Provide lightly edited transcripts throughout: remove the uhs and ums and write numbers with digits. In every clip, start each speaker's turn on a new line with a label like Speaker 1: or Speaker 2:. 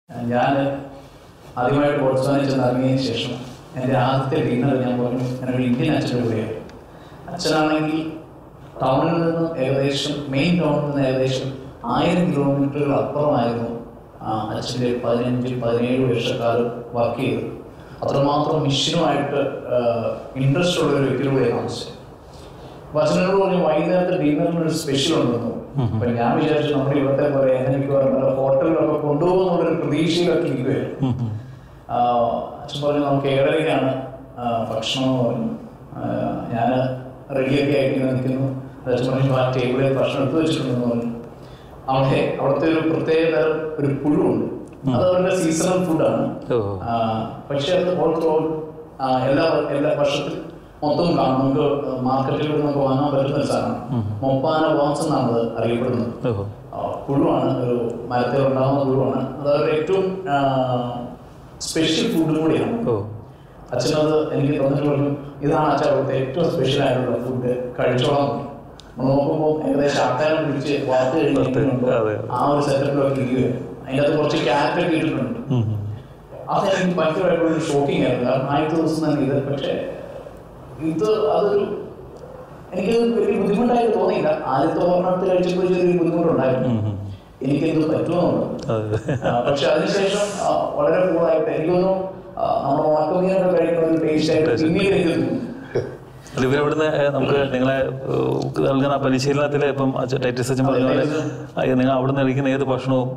Speaker 1: ഞാൻ ആദ്യമായിട്ട് ബോട്സ്വാനയിൽ ചെന്ന് ഇറങ്ങിയതിന് ശേഷം എൻ്റെ ആദ്യത്തെ ഡിന്നർ ഞാൻ പറഞ്ഞു ഞാനൊരു ഇന്ത്യൻ അച്ഛൻ്റെ കൂടെയാണ്. അച്ഛനാണെങ്കിൽ ടൗണിൽ നിന്ന് ഏകദേശം മെയിൻ ടൗണിൽ നിന്ന് ഏകദേശം 1000 കിലോമീറ്ററുകൾ അപ്പുറമായിരുന്നു അച്ഛൻ്റെ 15-17 വർഷക്കാലം വർക്ക് ചെയ്തത്. അത്രമാത്രം മിഷനുമായിട്ട് ഇൻട്രസ്റ്റ് ഉള്ള ഒരു വ്യക്തിയുടെ താമസിച്ചത്. അപ്പോൾ അച്ഛനോട് പറഞ്ഞു വൈകുന്നേരത്തെ ഡിന്നറിനൊരു സ്പെഷ്യൽ ഉണ്ടെന്നു. അപ്പൊ ഞാൻ വിചാരിച്ചു നമ്മുടെ ഇവിടുത്തെ പോലെ എനിക്ക് ഹോട്ടലിലൊക്കെ കൊണ്ടുപോകുന്നുള്ളൊരു പ്രതീക്ഷയിലൊക്കെ ഇരിക്കുകയായിരുന്നു. അച്ഛൻ പറഞ്ഞു നമുക്ക് 7:30 ഭക്ഷണം എന്ന് പറഞ്ഞു. ഞാൻ റെഡിയൊക്കെ ആയിട്ട് നിൽക്കുന്നു. അച്ഛൻ പറഞ്ഞു ആ ടേബിളിൽ ഭക്ഷണം എടുത്ത് വെച്ചിട്ടുണ്ടെന്ന് പറഞ്ഞു. അവിടുത്തെ ഒരു പ്രത്യേക തരം ഒരു പുഴുണ്ട്, അത് അവരുടെ സീസണൽ ഫുഡാണ്. പക്ഷെ അത് എല്ലാ വർഷത്തിൽ മൊത്തം കാണും. നമുക്ക് മാർക്കറ്റിൽ നമുക്ക് വാങ്ങാൻ പറ്റുന്ന ഒരു സാധനമാണ്. മൊപ്പാന വാംസ് എന്നാണ് അത് അറിയപ്പെടുന്നത്. പുഴുവാണ്, ഒരു മരത്തിൽ ഉണ്ടാകുന്ന പുഴുവാണ്. അത് അവരുടെ ഏറ്റവും സ്പെഷ്യൽ ഫുഡും കൂടിയാണ്. അച്ഛനത് എനിക്ക് തന്നിട്ട് പറഞ്ഞു ഇതാണ് അച്ഛൻ അവിടുത്തെ ഏറ്റവും സ്പെഷ്യൽ ആയിട്ടുള്ള ഫുഡ്, കഴിച്ചോളാം. നോക്കുമ്പോൾ ഏകദേശം ആൾക്കാരെ പിടിച്ച് വാർത്ത കഴിഞ്ഞിട്ടുണ്ട്. ആ ഒരു സെറ്റപ്പിലൊക്കെ ഇരിക്കുകയാണ്. അതിൻ്റെ അത് കുറച്ച് ക്യാരറ്റൊക്കെ ഇട്ടിട്ടുണ്ട്. അത് എനിക്ക് ഭയങ്കരമായിട്ടുള്ളൊരു ഷോക്കിംഗ് ആയിരുന്നു. കാരണം ആദ്യത്തെ ദിവസം തന്നെ ഇത്. പക്ഷേ അതൊരു എനിക്ക് വലിയ ബുദ്ധിമുട്ടായിട്ട് തോന്നിയില്ല. ആദ്യത്തെ ഓർമ്മത്തിൽ കഴിച്ചപ്പോൾ ചെറിയൊരു ബുദ്ധിമുട്ടുണ്ടായിരുന്നു. എനിക്കെന്ത് പറ്റുമെന്നുള്ളത്. പക്ഷെ അതിനുശേഷം വളരെ കൂളായിട്ട് എനിക്കൊന്നും നമ്മുടെ ഉണക്കമീനൊക്കെ കഴിക്കുന്ന ഒരു ടേസ്റ്റ് ആയിട്ട് പിന്നീട് എനിക്ക് തോന്നുന്നു.
Speaker 2: ഇവരിവിടുന്ന് നമുക്ക് നിങ്ങളെ നൽകുന്ന പരിശീലനത്തിൽ ഇപ്പം ടൈറ്റസ് അച്ഛൻ പറഞ്ഞ പോലെ നിങ്ങൾ അവിടെ നിന്ന് കഴിക്കുന്ന ഏത് ഭക്ഷണവും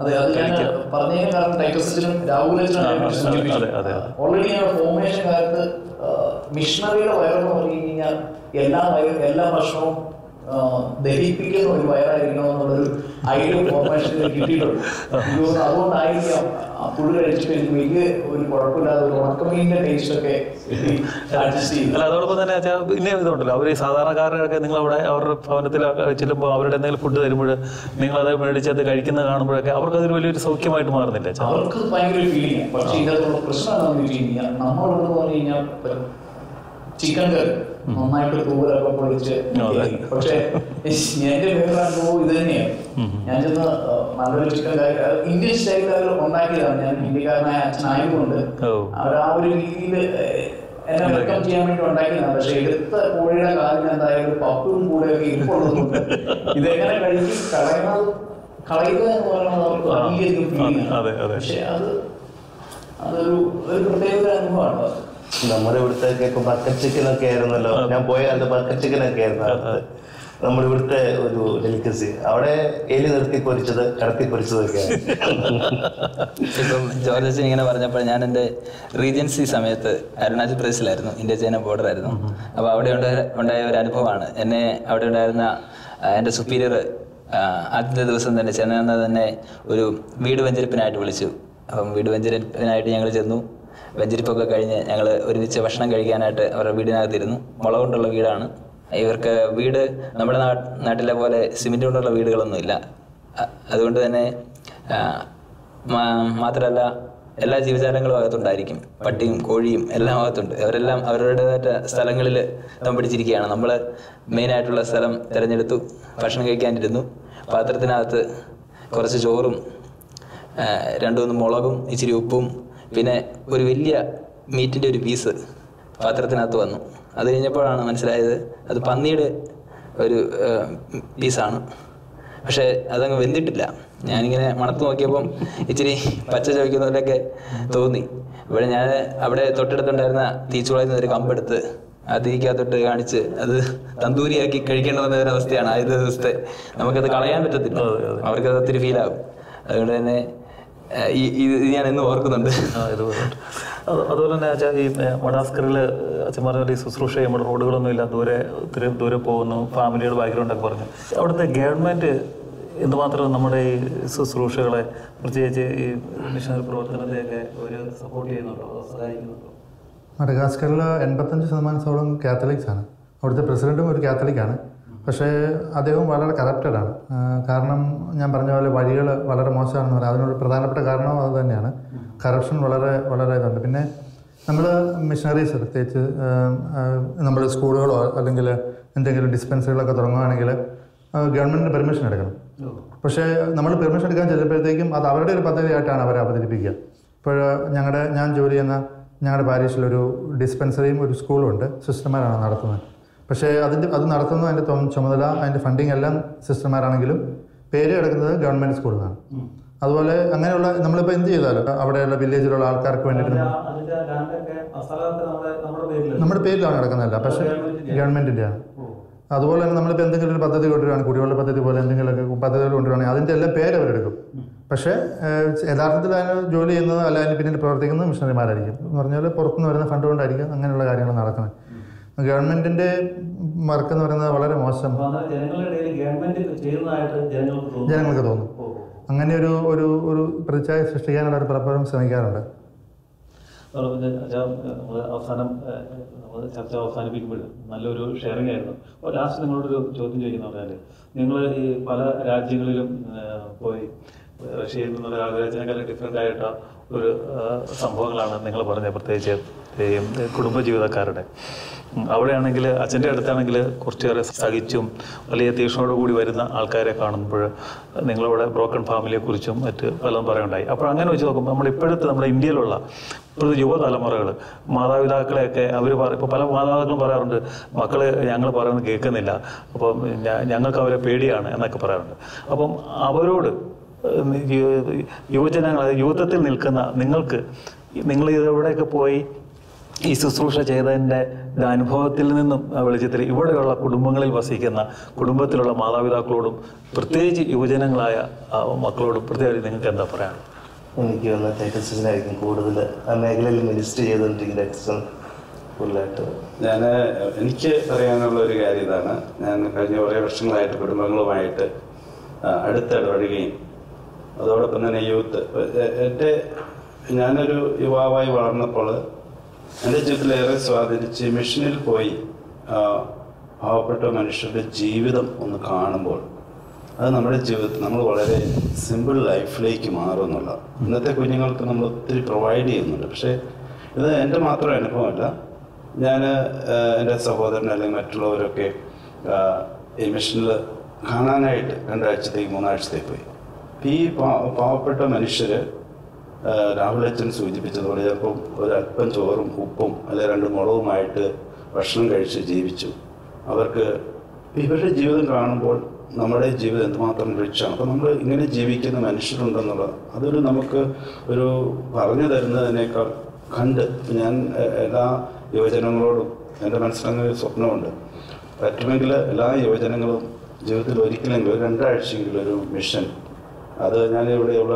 Speaker 1: ഓൾറെഡി ഫോർമേഷൻ കാലത്ത് മിഷണറിയുടെ വയറെന്ന് പറഞ്ഞു കഴിഞ്ഞാൽ എല്ലാ ഭക്ഷണവും ദഹിപ്പിക്കുന്ന ഒരു വയറായിരിക്കണം എന്നുള്ളൊരു ഐഡിയ ഫോർമേഷനിൽ കിട്ടിയിട്ടുണ്ട്. അതുകൊണ്ടായിരിക്കാം പുഴു കഴിച്ചിട്ട് എനിക്ക് വലിയ ഒരു കുഴപ്പമില്ലാതെ ഒരു ഉണക്കമീനിന്റെ ടേസ്റ്റ് ഒക്കെ അഡ്ജസ്റ്റ് ചെയ്യും.
Speaker 2: അല്ല, അതോടൊപ്പം തന്നെ പിന്നെ ഇതുണ്ടല്ലോ, അവർ സാധാരണക്കാരൊക്കെ നിങ്ങളവിടെ അവരുടെ ഭവനത്തിൽ ചെല്ലുമ്പോൾ അവരുടെ എന്തെങ്കിലും ഫുഡ് തരുമ്പോൾ നിങ്ങളത് മേടിച്ചത് കഴിക്കുന്നത് കാണുമ്പോഴൊക്കെ അവർക്കതൊരു വലിയൊരു സൗഖ്യമായിട്ട് മാറുന്നില്ല.
Speaker 1: അവർക്ക് ഭയങ്കര ഫീലിംഗ്. പക്ഷെ ഇതിനകത്തുള്ള പ്രശ്നം എന്താണെന്ന് വെച്ച് കഴിഞ്ഞാൽ നമ്മളിവിടെ പറഞ്ഞു കഴിഞ്ഞാൽ ചിക്കൻ കറി നന്നായിട്ട് തൂവലൊക്കെ പൊളിച്ച്. പക്ഷെ എന്റെ വേറെ അനുഭവം ഇത് തന്നെയാണ്. ഞാൻ ചെന്ന് നല്ലൊരു ചിക്കൻ കറി ഇന്ത്യൻ സ്റ്റൈലിൽ അവർ ഉണ്ടാക്കിയതാണ്. ഞാൻ ഇന്ത്യക്കാരനായ അച്ഛനായതുകൊണ്ട് അവർ ആ ഒരു രീതിയിൽ എന്നെ വെൽക്കം ചെയ്യാൻ വേണ്ടി ഉണ്ടാക്കിയതാണ്. പക്ഷെ എടുത്ത കോഴിയുടെ കാലിന് എന്തായാലും പപ്പും കൂടെയൊക്കെ ഇരിപ്പുള്ളതുകൊണ്ട് ഇതെങ്ങനെ കഴിക്കും കളയുക എന്ന് പറയുന്നത് അവർക്ക് അംഗീകരിക്കും ഫീലിംഗ്. പക്ഷെ അതൊരു പ്രത്യേക അനുഭവമാണ്.
Speaker 3: നമ്മുടെ ഇവിടുത്തെ ഇപ്പൊ ബക്കറ്റ് ചിക്കനൊക്കെ ആയിരുന്നല്ലോ, ഞാൻ പോയ കാലത്ത് ബക്കറ്റ് ചിക്കനൊക്കെ ആയിരുന്നു നമ്മുടെ ഇവിടുത്തെ ഒരു ഡെലിക്കസി. അവിടെ എലി നിർത്തി പൊരിച്ചത് കടത്തി പൊരിച്ചതൊക്കെയാണ്.
Speaker 4: ഇപ്പം ജോർജ് അച്ഛൻ ഇങ്ങനെ പറഞ്ഞപ്പോൾ ഞാൻ എൻ്റെ റീജൻസി സമയത്ത് അരുണാചൽ പ്രദേശിലായിരുന്നു, ഇന്ത്യ ചൈന ബോർഡറായിരുന്നു. അപ്പോൾ അവിടെ ഉണ്ടായ ഒരു അനുഭവമാണ്. എന്നെ അവിടെ ഉണ്ടായിരുന്ന എൻ്റെ സുപ്പീരിയർ ആദ്യത്തെ ദിവസം തന്നെ ചെന്നൈ തന്നെ ഒരു വീട് വെഞ്ചരിപ്പിനായിട്ട് വിളിച്ചു. അപ്പം വീട് വെഞ്ചരിപ്പിനായിട്ട് ഞങ്ങൾ ചെന്നു. വെഞ്ചരിപ്പൊക്കെ കഴിഞ്ഞ് ഞങ്ങൾ ഒരുമിച്ച് ഭക്ഷണം കഴിക്കാനായിട്ട് അവരുടെ വീടിനകത്തിരുന്നു. മുള കൊണ്ടുള്ള വീടാണ് ഇവർക്ക്. വീട് നമ്മുടെ നാട്ടിലെ പോലെ സിമെന്റ് കൊണ്ടുള്ള വീടുകളൊന്നുമില്ല. അതുകൊണ്ട് തന്നെ മാത്രമല്ല എല്ലാ ജീവജാലങ്ങളും അകത്തുണ്ടായിരിക്കും. പട്ടിയും കോഴിയും എല്ലാം അകത്തുണ്ട്. അവരെല്ലാം അവരുടേതായിട്ട് സ്ഥലങ്ങളിൽ പിടിച്ചിരിക്കുകയാണ്. നമ്മൾ മെയിനായിട്ടുള്ള സ്ഥലം തിരഞ്ഞെടുത്തു. ഭക്ഷണം കഴിക്കാനിരുന്നു. പാത്രത്തിനകത്ത് കുറച്ച് ചോറും 2-3 മുളകും ഇച്ചിരി ഉപ്പും പിന്നെ ഒരു വലിയ മീറ്റിൻ്റെ ഒരു പീസ് പാത്രത്തിനകത്ത് വന്നു. അത് കഴിഞ്ഞപ്പോഴാണ് മനസ്സിലായത് അത് പന്നിയുടെ ഒരു പീസാണ്. പക്ഷേ അതങ്ങ് വെന്തിട്ടില്ല. ഞാനിങ്ങനെ മണത്ത് നോക്കിയപ്പം ഇച്ചിരി പച്ച ചോദിക്കുന്നതിലൊക്കെ തോന്നി. ഇവിടെ ഞാൻ അവിടെ തൊട്ടടുത്തുണ്ടായിരുന്ന തീച്ചുളയിൽ നിന്നൊരു കമ്പെടുത്ത് ആ തീക്കകത്തോട്ട് കാണിച്ച് അത് തന്തൂരിയാക്കി കഴിക്കേണ്ടതെന്ന ഒരവസ്ഥയാണ്. ആദ്യത്തെ ദിവസത്തെ നമുക്കത് കളയാൻ പറ്റത്തില്ല. അവർക്കത് ഒത്തിരി ഫീലാകും. അതുകൊണ്ട് തന്നെ ഇത് ഞാൻ എന്നും ഓർക്കുന്നുണ്ട്.
Speaker 2: അതുപോലെ തന്നെ അച്ഛാ ഈ മഡാസ്കറിൽ അച്ഛൻ പറഞ്ഞ ഈ ശുശ്രൂഷ നമ്മുടെ റോഡുകളൊന്നും ഇല്ല, ദൂരെ പോകുന്നു, ഫാമിലിയുടെ ബാക്ക്ഗ്രൗണ്ടൊക്കെ പറഞ്ഞു. അവിടുത്തെ ഗവൺമെൻറ് എന്തുമാത്രം നമ്മുടെ ഈ ശുശ്രൂഷകളെ പ്രത്യേകിച്ച് ഈ മിഷണറി പ്രവർത്തനത്തെയൊക്കെ ഒരു സപ്പോർട്ട് ചെയ്യുന്നുണ്ടോ, സഹായിക്കുന്നുണ്ടോ?
Speaker 5: മഡഗാസ്കറിൽ 85% കാത്തലിക്സാണ്. അവിടുത്തെ പ്രസിഡൻറ്റും ഒരു കാത്തലിക്കാണ്. പക്ഷേ അദ്ദേഹം വളരെ കറപ്റ്റഡാണ്. കാരണം ഞാൻ പറഞ്ഞ പോലെ വഴികൾ വളരെ മോശമാണെന്ന് പറയാം. അതിനൊരു പ്രധാനപ്പെട്ട കാരണം അത് തന്നെയാണ്. കറപ്ഷൻ വളരെ ഇതുണ്ട്. പിന്നെ നമ്മൾ മിഷണറീസ് പ്രത്യേകിച്ച് നമ്മൾ സ്കൂളുകളോ അല്ലെങ്കിൽ എന്തെങ്കിലും ഡിസ്പെൻസറികളൊക്കെ തുടങ്ങുകയാണെങ്കിൽ ഗവൺമെൻറ്റിന് പെർമിഷൻ എടുക്കണം. പക്ഷേ നമ്മൾ പെർമിഷൻ എടുക്കാൻ ചെല്ലുമ്പോഴത്തേക്കും അത് അവരുടെ ഒരു പദ്ധതിയായിട്ടാണ് അവർ അവതരിപ്പിക്കുക. ഇപ്പോൾ ഞാൻ ജോലി ചെയ്യുന്ന ഞങ്ങളുടെ പാരീഷിലൊരു ഡിസ്പെൻസറിയും ഒരു സ്കൂളും ഉണ്ട്, സിസ്റ്റർമാരാണ് നടത്തുന്നത്. പക്ഷേ അത് നടത്തുന്നത് അതിൻ്റെ ചുമതല അതിൻ്റെ ഫണ്ടിങ് എല്ലാം സിസ്റ്റർമാരാണെങ്കിലും പേര് കിടക്കുന്നത് ഗവൺമെൻറ് സ്കൂളിൽ നിന്നാണ്. അതുപോലെ അങ്ങനെയുള്ള നമ്മളിപ്പോൾ എന്ത് ചെയ്താലും അവിടെയുള്ള വില്ലേജിലുള്ള ആൾക്കാർക്ക് വേണ്ടിയിട്ട് നമ്മുടെ പേരിലാണ് കിടക്കുന്നതല്ല, പക്ഷേ ഗവൺമെൻറ്റിൻ്റെയാണ്. അതുപോലെ തന്നെ നമ്മളിപ്പോൾ എന്തെങ്കിലും ഒരു പദ്ധതി കൊണ്ടുവരികയാണ്, കുടിവെള്ള പദ്ധതി പോലെ എന്തെങ്കിലുമൊക്കെ പദ്ധതികൾ കൊണ്ടുവരികയാണെങ്കിൽ അതിൻ്റെ എല്ലാം പേര് അവരെടുക്കും. പക്ഷേ യഥാർത്ഥത്തിൽ അതിന് ജോലി ചെയ്യുന്നത് അല്ല അതിന് പിന്നീട് പ്രവർത്തിക്കുന്നത് മിഷണറിമാരായിരിക്കും. എന്ന് പറഞ്ഞാൽ പുറത്തുനിന്ന് വരുന്ന ഫണ്ട് കൊണ്ടായിരിക്കും അങ്ങനെയുള്ള കാര്യങ്ങൾ നടക്കുന്നത്. ഗവൺമെൻറ്റിൻ്റെ വർക്ക് എന്ന് പറയുന്നത് വളരെ മോശം ജനങ്ങൾക്ക് തോന്നും. അങ്ങനെ ഒരു പ്രതിച്ഛായ സൃഷ്ടിക്കാനുള്ള ഒരു പലപ്പോഴും ശ്രമിക്കാറുണ്ട്.
Speaker 2: അവസാനം ചർച്ച അവസാനിപ്പിക്കുമ്പോൾ നല്ലൊരു ഷെയറിംഗ് ആയിരുന്നു. അപ്പോൾ ലാസ്റ്റ് നിങ്ങളോടൊരു ചോദ്യം ചോദിക്കുന്ന പറഞ്ഞാൽ നിങ്ങൾ ഈ പല രാജ്യങ്ങളിലും പോയി റഷ്യയിൽ നിന്നുള്ള രാജ്യങ്ങളെ ഡിഫറെൻ്റ് ആയിട്ട് ഒരു സംഭവങ്ങളാണ് നിങ്ങൾ പറഞ്ഞത്, പ്രത്യേകിച്ച് കുടുംബജീവിതക്കാരുടെ. അവിടെയാണെങ്കിൽ അച്ഛൻ്റെ അടുത്താണെങ്കിൽ കുറച്ചേറെ സഹിച്ചും വലിയ തീക്ഷ്ണതയോടുകൂടി വരുന്ന ആൾക്കാരെ കാണുമ്പോൾ നിങ്ങളിവിടെ ബ്രോക്കൺ ഫാമിലിയെക്കുറിച്ചും മറ്റ് പലതും പറയുണ്ടായി. അപ്പോൾ അങ്ങനെ വെച്ച് നോക്കുമ്പോൾ നമ്മളിപ്പോഴത്തെ നമ്മുടെ ഇന്ത്യയിലുള്ള ഒരു യുവതലമുറകൾ മാതാപിതാക്കളെയൊക്കെ അവർ ഇപ്പോൾ പല മാതാപിതാക്കളും പറയാറുണ്ട്, മക്കൾ ഞങ്ങൾ പറയുന്നത് കേൾക്കുന്നില്ല, അപ്പം ഞങ്ങൾക്ക് അവരെ പേടിയാണ് എന്നൊക്കെ പറയാറുണ്ട്. അപ്പം അവരോട് യുവജനങ്ങൾ യുവത്വത്തിൽ നിൽക്കുന്ന നിങ്ങൾ ഇതെവിടെയൊക്കെ പോയി ഈ ശുശ്രൂഷ ചെയ്തതിൻ്റെ അനുഭവത്തിൽ നിന്നും വെളിച്ചത്തിൽ ഇവിടെയുള്ള കുടുംബങ്ങളിൽ വസിക്കുന്ന കുടുംബത്തിലുള്ള മാതാപിതാക്കളോടും പ്രത്യേകിച്ച് യുവജനങ്ങളായ മക്കളോടും പ്രത്യേകിച്ച് നിങ്ങൾക്ക് എന്താ പറയാനുള്ളത്?
Speaker 3: എനിക്ക് വന്ന ടൈറ്റസിനായിരിക്കും കൂടുതൽ ആ മേഖലയിൽ മിനിസ്റ്റർ ചെയ്തുകൊണ്ടിരിക്കുന്ന ഫുള്ളായിട്ട്.
Speaker 6: എനിക്ക് പറയാനുള്ള ഒരു കാര്യം ഇതാണ്. ഞാൻ കഴിഞ്ഞ കുറേ വർഷങ്ങളായിട്ട് കുടുംബങ്ങളുമായിട്ട് അടുത്തിടപഴകുകയും അതോടൊപ്പം തന്നെ ഞാനൊരു യുവാവായി വളർന്നപ്പോൾ എൻ്റെ ജീവിതത്തിലേറെ സ്വാധീനിച്ച് മിഷനിൽ പോയി പാവപ്പെട്ട മനുഷ്യരുടെ ജീവിതം ഒന്ന് കാണുമ്പോൾ അത് നമ്മുടെ ജീവിതത്തിൽ നമ്മൾ വളരെ സിമ്പിൾ ലൈഫിലേക്ക് മാറും എന്നുള്ള. ഇന്നത്തെ കുഞ്ഞുങ്ങൾക്ക് നമ്മൾ ഒത്തിരി പ്രൊവൈഡ് ചെയ്യുന്നുണ്ട്. പക്ഷേ ഇത് എൻ്റെ മാത്രം അനുഭവമല്ല. ഞാൻ എൻ്റെ സഹോദരൻ അല്ലെങ്കിൽ മറ്റുള്ളവരൊക്കെ ഈ മിഷനിൽ കാണാനായിട്ട് 2 ആഴ്ചത്തേക്ക് 3 ആഴ്ചത്തേക്ക് പോയി. ഈ പാവപ്പെട്ട മനുഷ്യർ രാഹുലച്ചൻ സൂചിപ്പിച്ചതുപോലെ ചിലപ്പം ഒരല്പം ചോറും ഉപ്പും അല്ലെങ്കിൽ 2 മുളകുമായിട്ട് ഭക്ഷണം കഴിച്ച് ജീവിച്ചു. അവർക്ക് ഇവരുടെ ജീവിതം കാണുമ്പോൾ നമ്മുടെ ജീവിതം എന്തുമാത്രം റിച്ചാണ്. അപ്പോൾ നമ്മൾ ഇങ്ങനെ ജീവിക്കുന്ന മനുഷ്യരുണ്ടെന്നുള്ളത് അതൊരു നമുക്ക് ഒരു പറഞ്ഞു തരുന്നതിനേക്കാൾ കണ്ട് ഞാൻ എല്ലാ യുവജനങ്ങളോടും എൻ്റെ മനസ്സിലങ്ങനെ സ്വപ്നമുണ്ട്. പറ്റുമെങ്കിൽ എല്ലാ യുവജനങ്ങളും ജീവിതത്തിൽ ഒരിക്കലെങ്കിലും 2 ആഴ്ചയെങ്കിലും ഒരു മിഷൻ, അത് ഞാനിവിടെയുള്ള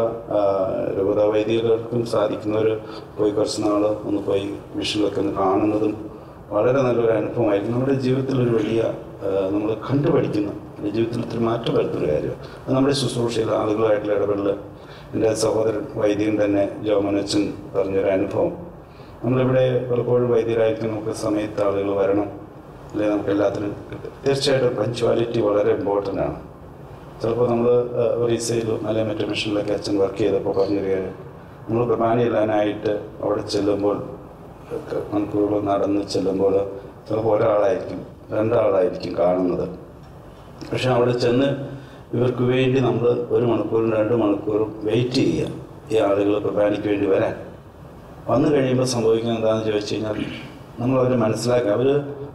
Speaker 6: രൂപതാവൈദികർക്കും സാധിക്കുന്നവർ പോയി കുറച്ച് നാൾ ഒന്ന് പോയി മിഷനിലൊക്കെ ഒന്ന് കാണുന്നതും വളരെ നല്ലൊരു അനുഭവമായിരിക്കും. നമ്മുടെ ജീവിതത്തിൽ ഒരു വലിയ നമ്മൾ കണ്ടുപഠിക്കുന്ന ജീവിതത്തിൽ ഒത്തിരി മാറ്റം വരുത്തുന്ന കാര്യമാണ്. അത് നമ്മുടെ ശുശ്രൂഷയിൽ ആളുകളായിട്ടുള്ള ഇടപെടൽ. എൻ്റെ സഹോദരൻ വൈദികൻ തന്നെ ജോമനച്ചൻ പറഞ്ഞൊരു അനുഭവം. നമ്മളിവിടെ പലപ്പോഴും വൈദ്യരായിരിക്കും നമുക്ക് സമയത്ത് ആളുകൾ വരണം, അല്ലെങ്കിൽ നമുക്ക് എല്ലാത്തിനും തീർച്ചയായിട്ടും പഞ്ച്വാലിറ്റി വളരെ ഇമ്പോർട്ടൻ്റ് ആണ്. ചിലപ്പോൾ നമ്മൾ റീസെയിലും അല്ലെങ്കിൽ മറ്റു മിഷനിലൊക്കെ അച്ഛൻ വർക്ക് ചെയ്തപ്പോൾ പറഞ്ഞിരിക്കുകയാണ്, നമ്മൾ കുർബാന ചെല്ലാനായിട്ട് അവിടെ ചെല്ലുമ്പോൾ മണിക്കൂറുകൾ നടന്ന് ചെല്ലുമ്പോൾ ചിലപ്പോൾ ഒരാളായിരിക്കും 2 ആളായിരിക്കും കാണുന്നത്. പക്ഷെ അവിടെ ചെന്ന് ഇവർക്ക് വേണ്ടി നമ്മൾ 1 മണിക്കൂറും 2 മണിക്കൂറും വെയിറ്റ് ചെയ്യുക ഈ ആളുകൾ കുർബാനയ്ക്ക് വേണ്ടി വരാൻ. വന്നു കഴിയുമ്പോൾ സംഭവിക്കുന്നത് എന്താണെന്ന് ചോദിച്ചു കഴിഞ്ഞാൽ നമ്മളവർ മനസ്സിലാക്കുക. അവർ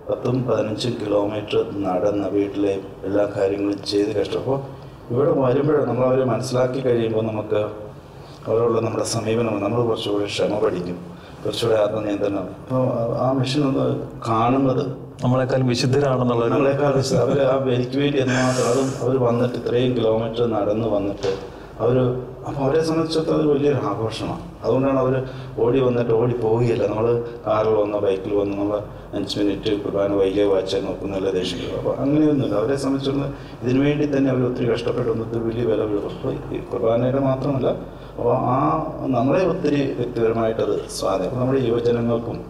Speaker 6: 10-15 കിലോമീറ്റർ നടന്ന് വീട്ടിലെ എല്ലാ കാര്യങ്ങളും ചെയ്ത് കഷ്ടം. അപ്പോൾ ഇവിടെ വരുമ്പോൾ നമ്മളവരെ മനസ്സിലാക്കി കഴിയുമ്പോൾ നമുക്ക് അവരോടുള്ള നമ്മുടെ സമീപനം നമ്മൾ കുറച്ചുകൂടി ക്ഷമ പഠിക്കും, കുറച്ചുകൂടി ആത്മനിയന്ത്രണം. അപ്പോൾ ആ മിഷൻ ഒന്ന് കാണുന്നത്
Speaker 2: നമ്മളെക്കാൾ വിശുദ്ധരാണെന്നുള്ളത്
Speaker 6: നമ്മളെക്കാൾ അവർ ആ എനിക്ക് വേണ്ടി എന്തുമാത്രം അതും അവർ വന്നിട്ട് ഇത്രയും കിലോമീറ്റർ നടന്ന് വന്നിട്ട് അപ്പോൾ അവരെ സംബന്ധിച്ചിടത്തോളം അത് വലിയൊരു ആഘോഷമാണ്. അതുകൊണ്ടാണ് അവർ ഓടി വന്നിട്ട് ഓടി പോവുകയില്ല. നമ്മൾ കാറിൽ വന്നോ ബൈക്കിൽ വന്നോ നമ്മൾ 5 മിനിറ്റ് കുർബാന വൈകിയ വായിച്ചാൽ നോക്കുന്നല്ല ദേഷ്യങ്ങൾ. അപ്പോൾ അങ്ങനെയൊന്നുമില്ല. അവരെ സംബന്ധിച്ചിടത്തോളം ഇതിനു വേണ്ടി തന്നെ അവർ ഒത്തിരി കഷ്ടപ്പെട്ടൊന്നും വലിയ വില വീഴും. അപ്പോൾ ഈ കുർബാനയുടെ മാത്രമല്ല, അപ്പോൾ നമ്മളെ ഒത്തിരി വ്യക്തിപരമായിട്ടത് സ്വാധീനം. അപ്പോൾ നമ്മുടെ യുവജനങ്ങൾക്കും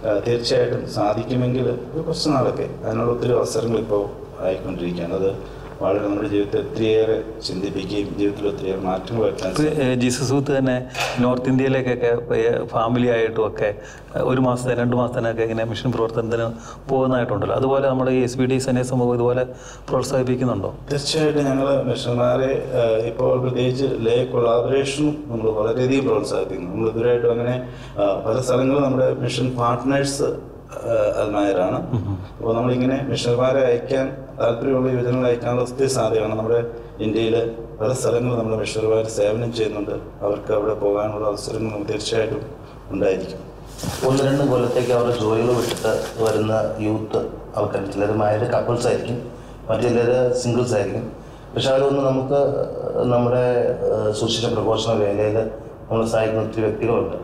Speaker 6: തീർച്ചയായിട്ടും സാധിക്കുമെങ്കിൽ കുറച്ച് നാളൊക്കെ അതിനുള്ള ഒത്തിരി അവസരങ്ങൾ ഇപ്പോൾ ആയിക്കൊണ്ടിരിക്കുകയാണ്. അത് വളരെ നമ്മുടെ ജീവിതത്തെ ഒത്തിരിയേറെ ചിന്തിപ്പിക്കുകയും ജീവിതത്തിൽ ഒത്തിരിയേറെ മാറ്റങ്ങൾ വരുത്താൻ.
Speaker 2: ജീസസ് യൂത്ത് തന്നെ നോർത്ത് ഇന്ത്യയിലേക്കൊക്കെ ഫാമിലി ആയിട്ടും ഒക്കെ 1 മാസത്തെ 2 മാസത്തിനൊക്കെ ഇങ്ങനെ മിഷൻ പ്രവർത്തനത്തിന് പോകുന്നതായിട്ടുണ്ടല്ലോ. അതുപോലെ നമ്മുടെ ഈ SBD സേന സമൂഹം ഇതുപോലെ പ്രോത്സാഹിപ്പിക്കുന്നുണ്ടോ?
Speaker 6: തീർച്ചയായിട്ടും ഞങ്ങൾ മിഷന്മാരെ ഇപ്പോൾ പ്രത്യേകിച്ച് ലേ കൊളാബറേഷനും നമ്മൾ വളരെയധികം പ്രോത്സാഹിപ്പിക്കുന്നു. നമ്മൾ ഇതുവരെയായിട്ടും അങ്ങനെ പല സ്ഥലങ്ങളും നമ്മുടെ മിഷൻ പാർട്ട്നേഴ്സ് അൽമായരാണ്. അപ്പോൾ നമ്മളിങ്ങനെ മിഷന്മാരെ അയക്കാൻ താല്പര്യമുള്ള യുവജനങ്ങൾ അയക്കാനുള്ള ഒത്തിരി സാധ്യതയാണ്. നമ്മുടെ ഇന്ത്യയിൽ പല സ്ഥലങ്ങളും നമ്മുടെ മിഷണറിമാർ സേവനം ചെയ്യുന്നുണ്ട്. അവർക്ക് അവിടെ പോകാനുള്ള അവസരങ്ങൾ നമുക്ക് തീർച്ചയായിട്ടും ഉണ്ടായിരിക്കും.
Speaker 3: 1-2 കൊല്ലത്തേക്ക് അവരുടെ ജോലികൾ വിട്ടിട്ട് വരുന്ന യൂത്ത് ആൾക്കാർ, ചിലർ മാരീഡ് കപ്പിൾസ് ആയിരിക്കും, മറ്റു ചിലർ സിംഗിൾസ് ആയിരിക്കും. പക്ഷെ അതൊന്നും നമുക്ക് നമ്മുടെ സുശിക്ഷ പ്രഘോഷണ വേലയിൽ നമ്മൾ സഹായിക്കുന്ന ഒത്തിരി വ്യക്തികളുണ്ട്.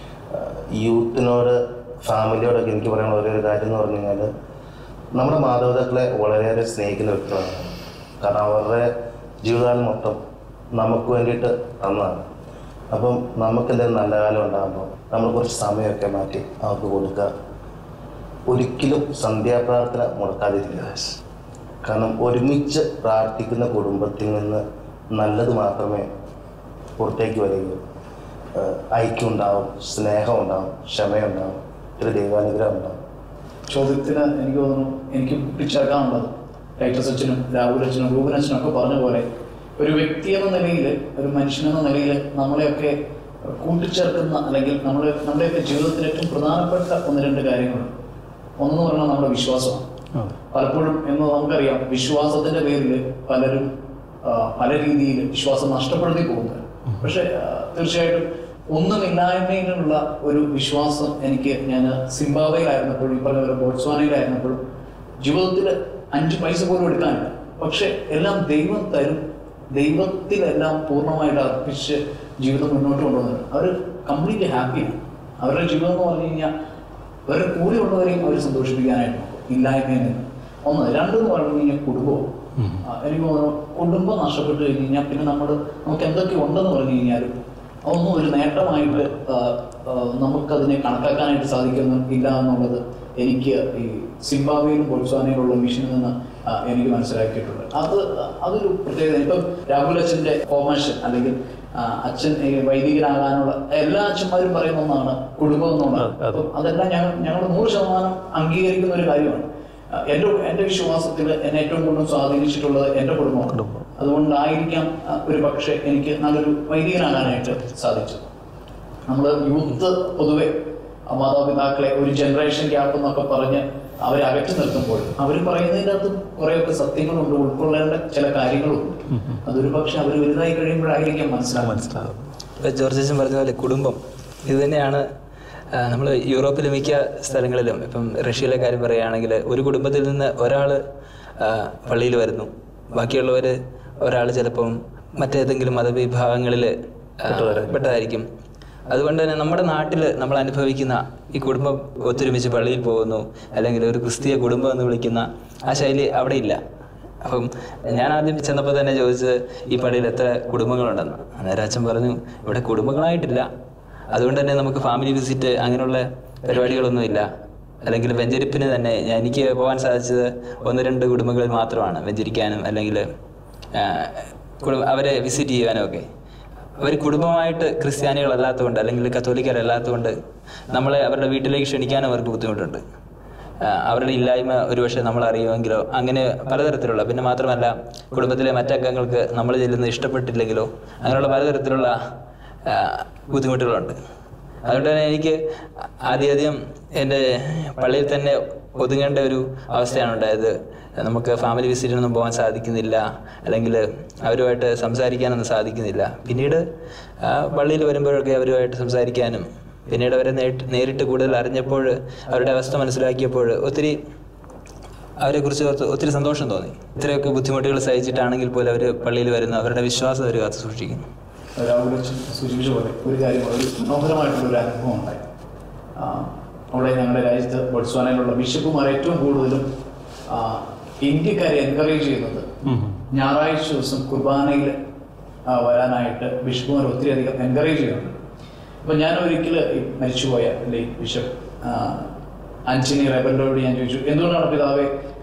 Speaker 3: യൂത്തിനോട് ഫാമിലിയോടൊക്കെ എനിക്ക് പറയാനുള്ള ഒരു കാര്യം എന്ന് പറഞ്ഞു കഴിഞ്ഞാൽ, നമ്മുടെ മാതാപിതാക്കളെ വളരെയേറെ സ്നേഹിക്കുന്ന വ്യക്തികളാണ്. കാരണം അവരുടെ ജീവിതകാലം മൊത്തം നമുക്ക് വേണ്ടിയിട്ട് തന്നതാണ്. അപ്പം നമുക്ക് എന്തെങ്കിലും നല്ല കാലം ഉണ്ടാകുമ്പോൾ നമ്മൾ കുറച്ച് സമയമൊക്കെ മാറ്റി അവർക്ക് കൊടുക്കുക. ഒരിക്കലും സന്ധ്യാപ്രാർത്ഥന മുടക്കാതിരിക്കുക. കാരണം ഒരുമിച്ച് പ്രാർത്ഥിക്കുന്ന കുടുംബത്തിൽ നിന്ന് നല്ലത് മാത്രമേ പുറത്തേക്ക് വരികയുള്ളൂ. ഐക്യം ഉണ്ടാവും, സ്നേഹം ഉണ്ടാവും, ക്ഷമയുണ്ടാവും, ഒരു ദൈവാനുഗ്രഹം ഉണ്ടാവും.
Speaker 1: ചോദ്യത്തിന് എനിക്ക് തോന്നുന്നു എനിക്ക് കൂട്ടിച്ചേർക്കാനുള്ളത് ടൈറ്റസ് അച്ഛനും രാഹുൽ അച്ഛനും റൂബൻ അച്ഛനും ഒക്കെ പറഞ്ഞ പോലെ ഒരു വ്യക്തി എന്ന നിലയിൽ, ഒരു മനുഷ്യനെന്ന നിലയിൽ നമ്മളെയൊക്കെ കൂട്ടിച്ചേർക്കുന്ന അല്ലെങ്കിൽ നമ്മുടെയൊക്കെ ജീവിതത്തിൽ ഏറ്റവും പ്രധാനപ്പെട്ട 1-2 കാര്യങ്ങളുണ്ട്. ഒന്നെന്ന് പറഞ്ഞാൽ നമ്മുടെ വിശ്വാസമാണ്. പലപ്പോഴും എന്ന് നമുക്കറിയാം, വിശ്വാസത്തിന്റെ പേരിൽ പലരും പല രീതിയിൽ വിശ്വാസം നഷ്ടപ്പെടുത്തി പോകുന്നത്. പക്ഷെ തീർച്ചയായിട്ടും ഒന്നുമില്ലായ്മയിലുള്ള ഒരു വിശ്വാസം ഞാൻ സിംബാബ്വേയിലായിരുന്നപ്പോഴും ഈ പറഞ്ഞ പോലെ ബോട്സ്വാനയിലായിരുന്നപ്പോഴും ജീവിതത്തിൽ 5 പൈസ പോലും എടുക്കാനില്ല. പക്ഷെ എല്ലാം ദൈവം തരും. ദൈവത്തിലെല്ലാം പൂർണ്ണമായിട്ട് അർപ്പിച്ച് ജീവിതം മുന്നോട്ട് കൊണ്ടുവന്നത് അവർ കംപ്ലീറ്റ് ഹാപ്പിയാണ്. അവരുടെ ജീവിതം എന്ന് പറഞ്ഞു കഴിഞ്ഞാൽ അവരുടെ കൂടെയുള്ളവരെയും അവർ സന്തോഷിപ്പിക്കാനായിട്ട് നോക്കും, ഇല്ലായ്മയിൽ നിന്ന്. 1. 2 എന്ന് പറഞ്ഞു കഴിഞ്ഞാൽ കുടുംബവും. എനിക്ക് തോന്നുന്നു കുടുംബം നഷ്ടപ്പെട്ട് കഴിഞ്ഞ് കഴിഞ്ഞാൽ പിന്നെ നമുക്ക് എന്തൊക്കെ ഉണ്ടെന്ന് പറഞ്ഞു കഴിഞ്ഞാലും അതൊന്നും ഒരു നേട്ടമായിട്ട് നമുക്കതിനെ കണക്കാക്കാനായിട്ട് സാധിക്കുന്നില്ല എന്നുള്ളത് എനിക്ക് ഈ സിംബാബ്വേയിലും ബോട്സ്വാനയിലുള്ള മിഷനിൽ നിന്ന് എനിക്ക് മനസ്സിലാക്കിയിട്ടുണ്ട്. അതൊരു പ്രത്യേകത. ഇപ്പം രാഹുൽ അച്ഛൻ്റെ ഫോർമേഷൻ അല്ലെങ്കിൽ അച്ഛൻ വൈദികനാകാനുള്ള എല്ലാ അച്ഛന്മാരും പറയുന്ന ഒന്നാണ് കുടുംബം എന്നുള്ളത്. അപ്പം അതെല്ലാം ഞങ്ങൾ 100% അംഗീകരിക്കുന്ന ഒരു കാര്യമാണ്. എൻ്റെ വിശ്വാസത്തിൽ എന്നെ ഏറ്റവും കൂടുതൽ സ്വാധീനിച്ചിട്ടുള്ളത് എൻ്റെ കുടുംബമാണ്. അതുകൊണ്ടായിരിക്കാം ഒരു പക്ഷേ എനിക്ക് നല്ലൊരു വൈദികനാകാനായിട്ട് സാധിച്ചത്. നമ്മൾ യൂത്ത് പൊതുവെ മാതാപിതാക്കളെ ഒരു ജനറേഷൻ ഗ്യാപ്പ് എന്നൊക്കെ പറഞ്ഞ് അവരെ അകറ്റി നിർത്തുമ്പോൾ അവർ പറയുന്നതിൻ്റെ അകത്ത് കുറേയൊക്കെ സത്യങ്ങളുണ്ട്, ഉൾക്കൊള്ളേണ്ട ചില കാര്യങ്ങളുണ്ട്. അതൊരു പക്ഷെ അവർ വലുതായി കഴിയുമ്പോഴായിരിക്കാം മനസ്സിലാവും.
Speaker 4: ഇപ്പം ജോർജ് അച്ഛൻ പറഞ്ഞ പോലെ കുടുംബം ഇത് തന്നെയാണ്. നമ്മൾ യൂറോപ്പിലെ മിക്ക സ്ഥലങ്ങളിലും, ഇപ്പം റഷ്യയിലെ കാര്യം പറയുകയാണെങ്കിൽ, ഒരു കുടുംബത്തിൽ നിന്ന് ഒരാൾ പള്ളിയിൽ വരുന്നു, ബാക്കിയുള്ളവർ ഒരാൾ ചിലപ്പം മറ്റേതെങ്കിലും മതവിഭാഗങ്ങളിൽ പെട്ടതായിരിക്കും. അതുകൊണ്ട് തന്നെ നമ്മുടെ നാട്ടിൽ നമ്മൾ അനുഭവിക്കുന്ന ഈ കുടുംബം ഒത്തൊരുമിച്ച് പള്ളിയിൽ പോകുന്നു, അല്ലെങ്കിൽ ഒരു ക്രിസ്തീയ കുടുംബം എന്ന് വിളിക്കുന്ന ആ ശൈലി അവിടെ ഇല്ല. അപ്പം ഞാൻ ആദ്യം ചെന്നപ്പോൾ തന്നെ ചോദിച്ചത് ഈ പള്ളിയിൽ എത്ര കുടുംബങ്ങളുണ്ടെന്ന്. അന്നേരം അച്ഛൻ പറഞ്ഞു ഇവിടെ കുടുംബങ്ങളായിട്ടില്ല, അതുകൊണ്ട് തന്നെ നമുക്ക് ഫാമിലി വിസിറ്റ് അങ്ങനെയുള്ള പരിപാടികളൊന്നുമില്ല. അല്ലെങ്കിൽ വെഞ്ചരിപ്പിന് തന്നെ എനിക്ക് പോകാൻ സാധിച്ചത് 1-2 കുടുംബങ്ങളിൽ മാത്രമാണ് വെഞ്ചരിക്കാനും അല്ലെങ്കിൽ അവരെ വിസിറ്റ് ചെയ്യാനും ഒക്കെ. അവർ കുടുംബമായിട്ട് ക്രിസ്ത്യാനികളല്ലാത്തതുകൊണ്ട് അല്ലെങ്കിൽ കത്തോലിക്കരല്ലാത്തതുകൊണ്ട് നമ്മളെ അവരുടെ വീട്ടിലേക്ക് ക്ഷണിക്കാനും അവർക്ക് ബുദ്ധിമുട്ടുണ്ട്. അവരുടെ ഇല്ലായ്മ ഒരുപക്ഷെ നമ്മൾ അറിയുമെങ്കിലോ അങ്ങനെ പലതരത്തിലുള്ള, പിന്നെ മാത്രമല്ല കുടുംബത്തിലെ മറ്റംഗങ്ങൾക്ക് നമ്മൾ ചെല്ലുന്നത് ഇഷ്ടപ്പെട്ടില്ലെങ്കിലോ അങ്ങനെയുള്ള പലതരത്തിലുള്ള ബുദ്ധിമുട്ടുകളുണ്ട്. അതുകൊണ്ട് തന്നെ എനിക്ക് ആദ്യം എൻ്റെ പള്ളിയിൽ തന്നെ ഒതുങ്ങേണ്ട ഒരു അവസ്ഥയാണ് ഉണ്ടായത്. നമുക്ക് ഫാമിലി വിസിറ്റിനൊന്നും പോകാൻ സാധിക്കുന്നില്ല, അല്ലെങ്കിൽ അവരുമായിട്ട് സംസാരിക്കാനൊന്നും സാധിക്കുന്നില്ല. പിന്നീട് പള്ളിയിൽ വരുമ്പോഴൊക്കെ അവരുമായിട്ട് സംസാരിക്കാനും പിന്നീട് അവരെ നേരിട്ട് കൂടുതൽ അറിഞ്ഞപ്പോൾ അവരുടെ അവസ്ഥ മനസ്സിലാക്കിയപ്പോൾ അവരെക്കുറിച്ച് ഒത്തിരി സന്തോഷം തോന്നി. ഇത്രയൊക്കെ ബുദ്ധിമുട്ടുകൾ സഹിച്ചിട്ടാണെങ്കിൽ പോലും അവർ പള്ളിയിൽ വരുന്നു, അവരുടെ വിശ്വാസം അവർ കാത്തു സൂക്ഷിക്കുന്നു.
Speaker 1: സൂചിപ്പിച്ച പോലെ ഒരു കാര്യം, ഒരു മനോഹരമായിട്ടുള്ളൊരു അനുഭവം ഉണ്ടായി. അവിടെ ഞങ്ങളുടെ രാജ്യത്ത് ബോട്സ്വാനയിലുള്ള ബിഷപ്പുമാർ ഏറ്റവും കൂടുതലും ഇന്ത്യക്കാരെ എൻകറേജ് ചെയ്യുന്നത് ഞായറാഴ്ച ദിവസം കുർബാനയിൽ വരാനായിട്ട് ബിഷപ്പുമാർ ഒത്തിരി അധികം എൻകറേജ് ചെയ്യുന്നുണ്ട്. അപ്പം ഞാൻ ഒരിക്കൽ മരിച്ചുപോയ ബിഷപ്പ് ആന്റണി റെബലിനോട് ഞാൻ ചോദിച്ചു, എന്തുകൊണ്ടാണ് പിതാവെ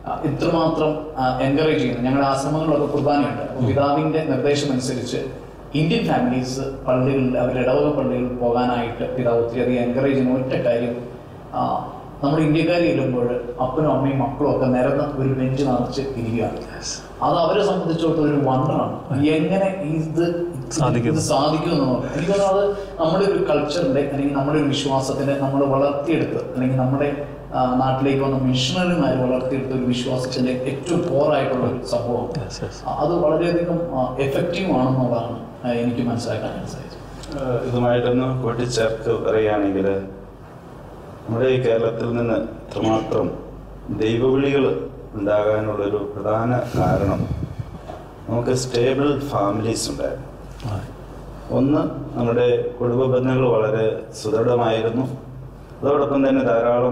Speaker 1: ഇത്രമാത്രം എൻകറേജ് ചെയ്യുന്നത്. ഞങ്ങളുടെ ആശ്രമങ്ങളിലൊക്കെ കുർബാനയുണ്ട്. പിതാവിൻ്റെ നിർദ്ദേശം അനുസരിച്ച് ഇന്ത്യൻ ഫാമിലീസ് പള്ളികളിൽ, അവരുടെ ഇടവക പള്ളികളിൽ പോകാനായിട്ട് പിതാവ് ഒത്തിരിയധികം എൻകറേജ് ചെയ്യുന്ന ഒറ്റ കാര്യം, നമ്മുടെ ഇന്ത്യക്കാർ ചെല്ലുമ്പോൾ അപ്പനും അമ്മയും മക്കളും ഒക്കെ നിരന്ന ഒരു ബെഞ്ച് നിറച്ച് ഇരിക്കുകയാണ്. അത് അവരെ സംബന്ധിച്ചിടത്തോളം ഒരു വണ്ടറാണ്. എങ്ങനെ ഇത് സാധിക്കും എന്നുള്ളത് എനിക്ക് തോന്നുന്നു. അത് നമ്മുടെ ഒരു കൾച്ചറിൻ്റെ അല്ലെങ്കിൽ നമ്മുടെ ഒരു വിശ്വാസത്തിൻ്റെ നമ്മൾ വളർത്തിയെടുത്ത്, അല്ലെങ്കിൽ നമ്മുടെ നാട്ടിലേക്ക് വന്ന മിഷണറിമാർ വളർത്തിയെടുത്ത ഒരു വിശ്വാസത്തിൻ്റെ ഏറ്റവും പോറായിട്ടുള്ള ഒരു സംഭവം. അത് വളരെയധികം എഫക്റ്റീവ് ആണെന്നുള്ളതാണ് എനിക്ക് മനസ്സിലാക്കാൻ സാധിച്ചത്.
Speaker 6: ഇതുമായിട്ടൊന്ന് കൂട്ടിച്ചേർത്ത് പറയുകയാണെങ്കിൽ, നമ്മുടെ ഈ കേരളത്തിൽ നിന്ന് ഇത്രമാത്രം ദൈവവിളികൾ ഉണ്ടാകാനുള്ളൊരു പ്രധാന കാരണം നമുക്ക് സ്റ്റേബിൾ ഫാമിലീസ് ഉണ്ടായിരുന്നു. ഒന്ന്, നമ്മുടെ കുടുംബ ബന്ധങ്ങൾ വളരെ സുദൃഢമായിരുന്നു. അതോടൊപ്പം തന്നെ ധാരാളം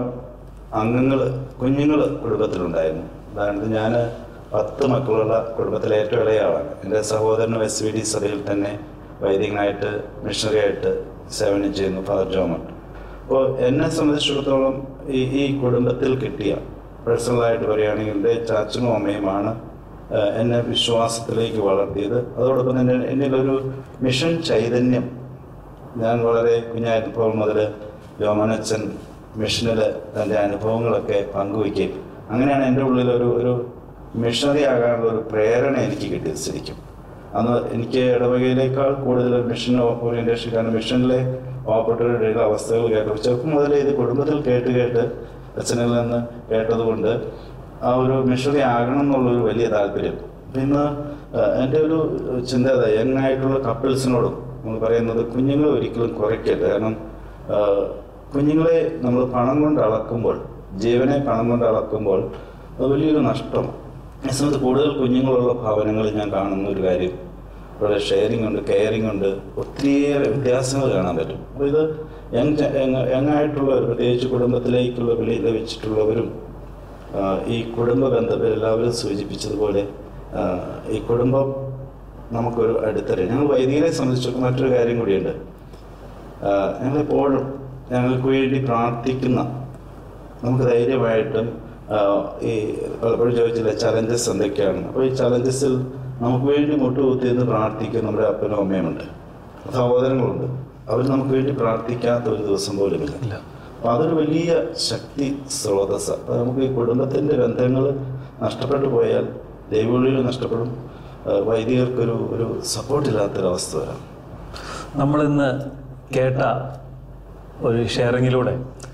Speaker 6: കുഞ്ഞുങ്ങൾ കുടുംബത്തിലുണ്ടായിരുന്നു. ഉദാഹരണത്തിന് ഞാൻ 10 മക്കളുള്ള കുടുംബത്തിലെ ഏറ്റവും ഇളയ ആളാണ്. എൻ്റെ സഹോദരനും SVD സഭയിൽ തന്നെ വൈദികനായിട്ട് മിഷണറി ആയിട്ട് സേവനം ചെയ്യുന്നു, ഫാദർ ജോമൺ. അപ്പോൾ എന്നെ സംബന്ധിച്ചിടത്തോളം ഈ കുടുംബത്തിൽ കിട്ടിയ, പേഴ്സണലായിട്ട് പറയുകയാണെങ്കിൽ എൻ്റെ ചാച്ചനും അമ്മയുമാണ് എന്നെ വിശ്വാസത്തിലേക്ക് വളർത്തിയത്. അതോടൊപ്പം തന്നെ എന്നിലൊരു മിഷൻ ചൈതന്യം, ഞാൻ വളരെ കുഞ്ഞായിരുന്നപ്പോൾ മുതൽ ജോമനച്ചൻ മിഷനിൽ തൻ്റെ അനുഭവങ്ങളൊക്കെ പങ്കുവയ്ക്കുകയും അങ്ങനെയാണ് എൻ്റെ ഉള്ളിലൊരു മിഷണറി ആകാനുള്ള ഒരു പ്രേരണ എനിക്ക് കിട്ടിയത്. ശരിക്കും അന്ന് എനിക്ക് ഇടവകയിലേക്കാൾ കൂടുതൽ മിഷൻ ഓറിയൻറ്റേഷൻ, കാരണം മിഷനിലെ പാവപ്പെട്ടവരുടെ അവസ്ഥകൾ കേട്ടു. ചെറുപ്പം മുതലേ ഇത് കുടുംബത്തിൽ കേട്ട് അച്ഛനിൽ നിന്ന് കേട്ടതുകൊണ്ട് ആ ഒരു മിഷണറി ആകണം എന്നുള്ളൊരു വലിയ താല്പര്യം. പിന്നെ എൻ്റെ ഒരു ചിന്ത യങ്ങായിട്ടുള്ള കപ്പിൾസിനോടും നമ്മൾ പറയുന്നത്, കുഞ്ഞുങ്ങളെ ഒരിക്കലും കുറയ്ക്കരുത്. കാരണം കുഞ്ഞുങ്ങളെ നമ്മൾ പണം കൊണ്ട് അളക്കുമ്പോൾ, ജീവനെ പണം കൊണ്ട് അളക്കുമ്പോൾ അത് വലിയൊരു നഷ്ടമാണ്. ഈ സമയത്ത് കൂടുതൽ കുഞ്ഞുങ്ങളുള്ള ഭവനങ്ങളിൽ ഞാൻ കാണുന്ന ഒരു കാര്യം, വളരെ ഷെയറിംഗ് ഉണ്ട്, കെയറിംഗ് ഉണ്ട്, ഒത്തിരിയേറെ വ്യത്യാസങ്ങൾ കാണാൻ പറ്റും. അപ്പോൾ ഇത് യങ്ങായിട്ടുള്ളവർ, പ്രത്യേകിച്ച് കുടുംബത്തിലേക്കുള്ള വിളി ലഭിച്ചിട്ടുള്ളവരും ഈ കുടുംബ ബന്ധം എല്ലാവരും സൂചിപ്പിച്ചതുപോലെ ഈ കുടുംബം നമുക്കൊരു അടിത്തറ. ഞങ്ങൾ വൈദികരെ സംബന്ധിച്ചൊക്കെ മറ്റൊരു കാര്യം കൂടിയുണ്ട്. ഞങ്ങളെപ്പോഴും ഞങ്ങൾക്ക് വേണ്ടി പ്രാർത്ഥിക്കുന്ന, നമുക്ക് ധൈര്യമായിട്ടും ഈ പലപ്പോഴും ചോദിച്ചില്ല ചലഞ്ചസ് എന്തൊക്കെയാണ്. അപ്പോൾ ഈ ചലഞ്ചസിൽ നമുക്ക് വേണ്ടി മുട്ടുകുത്തിയെന്ന് പ്രാർത്ഥിക്കുന്ന നമ്മുടെ അപ്പനും അമ്മയുമുണ്ട്, സഹോദരങ്ങളുണ്ട്. അവർ നമുക്ക് വേണ്ടി പ്രാർത്ഥിക്കാത്ത ഒരു ദിവസം പോലും ഇല്ല. അപ്പോൾ അതൊരു വലിയ ശക്തി സ്രോതസ്. അപ്പോൾ നമുക്ക് ഈ കുടുംബത്തിൻ്റെ ബന്ധങ്ങൾ നഷ്ടപ്പെട്ടു പോയാൽ ദൈവവിളിയിൽ നഷ്ടപ്പെടും, വൈദികർക്കൊരു സപ്പോർട്ടില്ലാത്തൊരവസ്ഥ വരാം.
Speaker 2: നമ്മളിന്ന് കേട്ട ഒരു ഷെയറിങ്ങിലൂടെ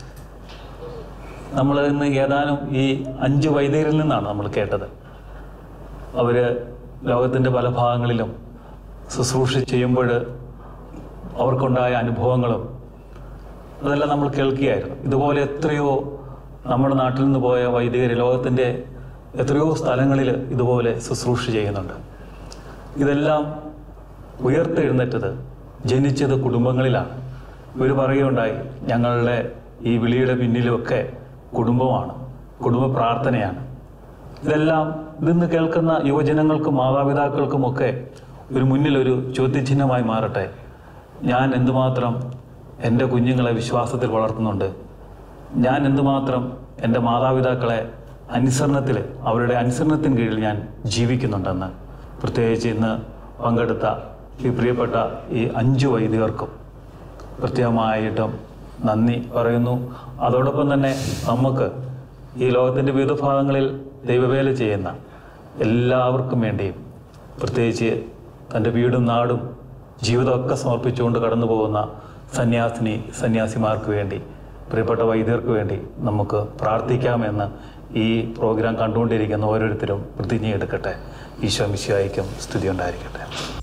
Speaker 2: നമ്മൾ ഇന്ന് ഏതാനും ഈ 5 വൈദികരിൽ നിന്നാണ് നമ്മൾ കേട്ടത്. അവർ ലോകത്തിൻ്റെ പല ഭാഗങ്ങളിലും ശുശ്രൂഷ ചെയ്യുമ്പോൾ അവർക്കുണ്ടായ അനുഭവങ്ങളും അതെല്ലാം നമ്മൾ കേൾക്കുകയായിരുന്നു. ഇതുപോലെ എത്രയോ നമ്മുടെ നാട്ടിൽ നിന്ന് പോയ വൈദികർ ലോകത്തിൻ്റെ എത്രയോ സ്ഥലങ്ങളിൽ ഇതുപോലെ ശുശ്രൂഷ ചെയ്യുന്നുണ്ട്. ഇതെല്ലാം ഉയർത്തെഴുന്നേറ്റത്, ജനിച്ചത് കുടുംബങ്ങളിലാണ്. ഇവർ പറയുകയുണ്ടായി, ഞങ്ങളുടെ ഈ വിളിയുടെ പിന്നിലുമൊക്കെ കുടുംബമാണ്, കുടുംബ പ്രാർത്ഥനയാണ്. ഇതെല്ലാം ഇന്ന് കേൾക്കുന്ന യുവജനങ്ങൾക്കും മാതാപിതാക്കൾക്കുമൊക്കെ ഒരു മുന്നിലൊരു ചോദ്യചിഹ്നമായി മാറട്ടെ. ഞാൻ എന്തുമാത്രം എൻ്റെ കുഞ്ഞുങ്ങളെ വിശ്വാസത്തിൽ വളർത്തുന്നുണ്ട്, ഞാൻ എന്തുമാത്രം എൻ്റെ മാതാപിതാക്കളെ അവരുടെ അനുസരണത്തിന് കീഴിൽ ഞാൻ ജീവിക്കുന്നുണ്ടെന്ന്. പ്രത്യേകിച്ച് ഇന്ന് പങ്കെടുത്ത ഈ പ്രിയപ്പെട്ട ഈ 5 വൈദികർക്കും പ്രത്യേകമായിട്ടും നന്ദി പറയുന്നു. അതോടൊപ്പം തന്നെ നമുക്ക് ഈ ലോകത്തിൻ്റെ വിവിധ ഭാഗങ്ങളിൽ ദൈവവേല ചെയ്യുന്ന എല്ലാവർക്കും വേണ്ടിയും, പ്രത്യേകിച്ച് തൻ്റെ വീടും നാടും ജീവിതമൊക്കെ സമർപ്പിച്ചുകൊണ്ട് കടന്നു പോകുന്ന സന്യാസിമാർക്ക് വേണ്ടി, പ്രിയപ്പെട്ട വൈദ്യർക്ക് വേണ്ടി നമുക്ക് പ്രാർത്ഥിക്കാമെന്ന് ഈ പ്രോഗ്രാം കണ്ടുകൊണ്ടിരിക്കുന്ന ഓരോരുത്തരും പ്രതിജ്ഞയെടുക്കട്ടെ. ഈശോ മിശിഹായ്ക്കും സ്തുതി ഉണ്ടായിരിക്കട്ടെ.